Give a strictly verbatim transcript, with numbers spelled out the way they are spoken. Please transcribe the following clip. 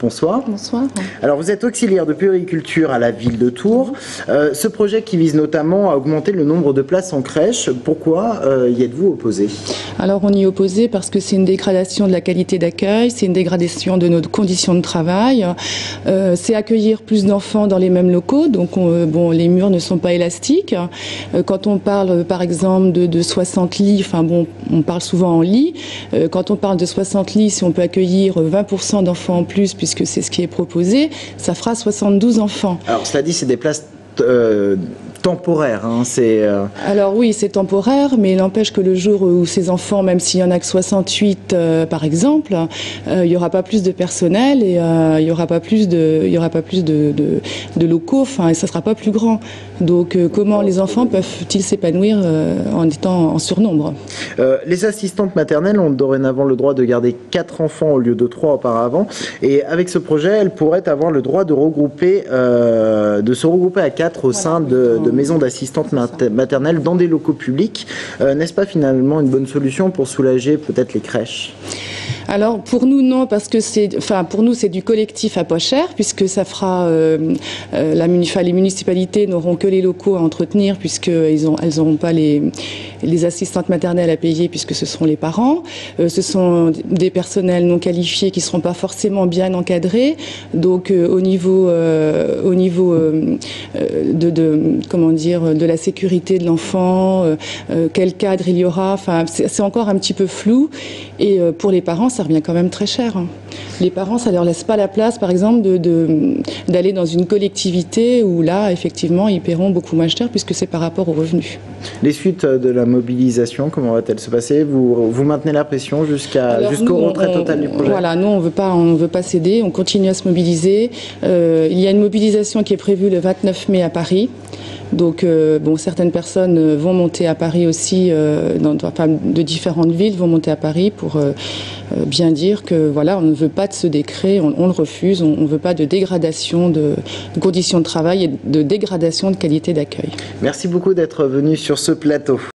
Bonsoir. Bonsoir. Alors vous êtes auxiliaire de puériculture à la ville de Tours. Euh, ce projet qui vise notamment à augmenter le nombre de places en crèche, pourquoi euh, y êtes-vous opposé? Alors on y est opposé parce que c'est une dégradation de la qualité d'accueil, c'est une dégradation de nos conditions de travail, euh, c'est accueillir plus d'enfants dans les mêmes locaux, donc on, bon, les murs ne sont pas élastiques. Euh, quand on parle par exemple de, de soixante lits, enfin bon, on parle souvent en lits, euh, quand on parle de soixante lits, si on peut accueillir vingt pour cent d'enfants en plus, puisque que c'est ce qui est proposé, ça fera soixante-douze enfants. Alors cela dit, c'est des places euh, temporaires. Hein, c'est, euh... Alors oui, c'est temporaire, mais il n'empêche que le jour où ces enfants, même s'il y en a que soixante-huit euh, par exemple, euh, il n'y aura pas plus de personnel et euh, il n'y aura pas plus de, il y aura pas plus de, de, de locaux, enfin, et ça ne sera pas plus grand. Donc euh, comment les enfants peuvent-ils s'épanouir euh, en étant en surnombre? euh, Les assistantes maternelles ont dorénavant le droit de garder quatre enfants au lieu de trois auparavant. Et avec ce projet, elles pourraient avoir le droit de regrouper, euh, de se regrouper à quatre au voilà, sein de, de maisons d'assistantes maternelles dans des locaux publics. Euh, n'est-ce pas finalement une bonne solution pour soulager peut-être les crèches ? Alors pour nous non, parce que c'est, enfin pour nous c'est du collectif à pas cher, puisque ça fera euh, euh, la munifa, les municipalités n'auront que les locaux à entretenir, puisque ils ont, elles n'auront pas les, les assistantes maternelles à payer, puisque ce seront les parents. Euh, ce sont des personnels non qualifiés qui seront pas forcément bien encadrés. Donc euh, au niveau, euh, au niveau euh, de, de comment dire, de la sécurité de l'enfant, euh, euh, quel cadre il y aura, enfin c'est, c'est encore un petit peu flou. Et euh, pour les parents, ça revient quand même très cher. Les parents, ça leur laisse pas la place, par exemple, de, de, d'aller dans une collectivité où là, effectivement, ils paieront beaucoup moins cher puisque c'est par rapport aux revenus. Les suites de la mobilisation, comment va-t-elle se passer? Vous, vous maintenez la pression jusqu'à, jusqu'au nous, retrait on, total du projet? Voilà, nous, on veut pas, on veut pas céder, on continue à se mobiliser. Euh, il y a une mobilisation qui est prévue le vingt-neuf mai à Paris. Donc, euh, bon, certaines personnes vont monter à Paris aussi, euh, dans, enfin, de différentes villes vont monter à Paris pour euh, bien dire que voilà, on ne veut pas de ce décret, on, on le refuse, on ne veut pas de dégradation de, de conditions de travail et de dégradation de qualité d'accueil. Merci beaucoup d'être venu sur ce plateau.